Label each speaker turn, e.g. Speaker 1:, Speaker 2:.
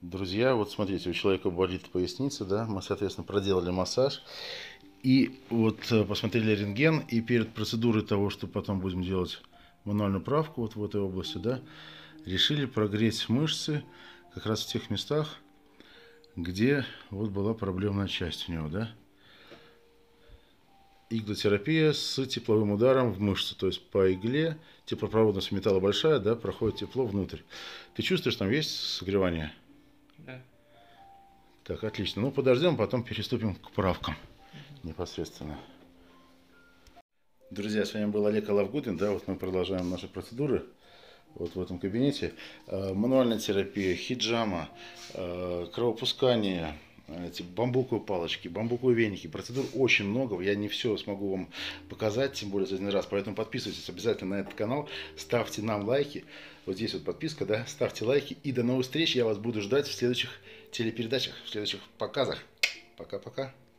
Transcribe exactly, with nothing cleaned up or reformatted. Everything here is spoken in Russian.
Speaker 1: Друзья, вот смотрите, у человека болит поясница, да, мы, соответственно, проделали массаж, и вот э, посмотрели рентген, и перед процедурой того, что потом будем делать мануальную правку вот в этой области, да, решили прогреть мышцы как раз в тех местах, где вот была проблемная часть у него, да. Иглотерапия с тепловым ударом в мышцу, то есть по игле, теплопроводность металла большая, да, проходит тепло внутрь. Ты чувствуешь, там есть согревание?
Speaker 2: Да.
Speaker 1: Так, отлично. Ну, подождем, потом переступим к правкам непосредственно. Друзья, с вами был Олег Алавгудин, да, вот мы продолжаем наши процедуры вот в этом кабинете. Э, мануальная терапия, хиджама, э, кровопускание, эти бамбуковые палочки, бамбуковые веники. Процедур очень много, я не все смогу вам показать, тем более за один раз, поэтому подписывайтесь обязательно на этот канал, ставьте нам лайки, вот здесь вот подписка, да, ставьте лайки, и до новых встреч, я вас буду ждать в следующих телепередачах, в следующих показах. Пока-пока.